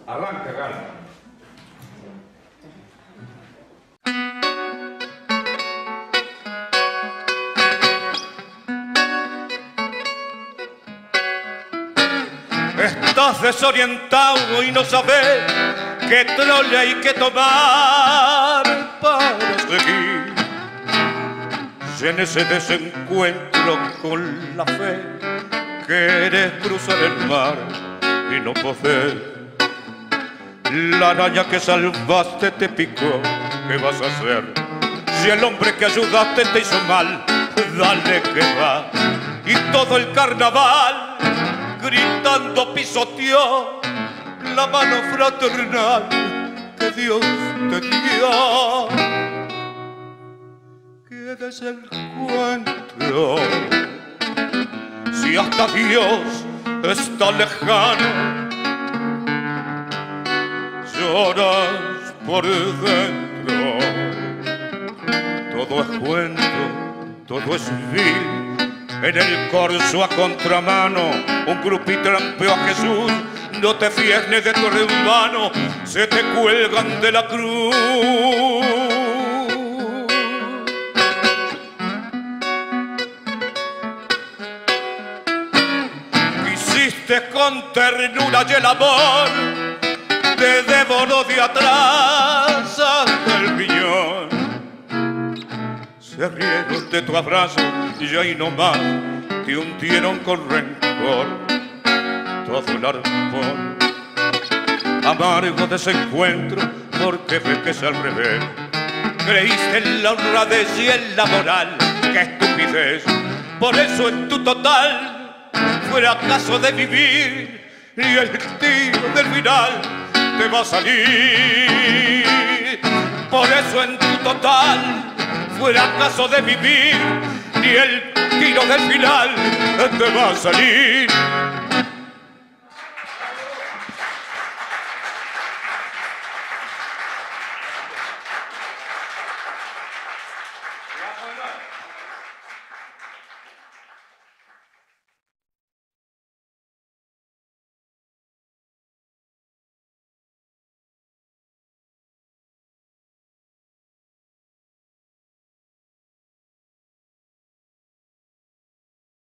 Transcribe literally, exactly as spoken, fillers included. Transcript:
Arranca, Gala. Estás desorientado y no sabes qué trole hay que tomar para seguir. Y en ese desencuentro con la fe querés cruzar el mar y no podés. La araña que salvaste te picó, ¿qué vas a hacer? Si el hombre que ayudaste te hizo mal, dale que va. Y todo el carnaval gritando pisoteó la mano fraternal que Dios te dio. ¿Qué desencuentro? Si hasta Dios está lejano, lloras por dentro. Todo es cuento, todo es vil. En el corso a contramano, un grupito trampeó a Jesús. No te fíes ni de tu hermano, se te cuelgan de la cruz. Quisiste con ternura y el amor te devoró de atrás hasta el piñón. Se rieron de tu abrazo y ahí nomás te hundieron con rencor todo el arpón. Amargo desencuentro porque ves que es al revés. Creíste en la honradez y en la moral, qué estupidez. Por eso en tu total fuera caso de vivir y el tiro del final te va a salir. Por eso en tu total fuera caso de vivir y el tiro del final te va a salir.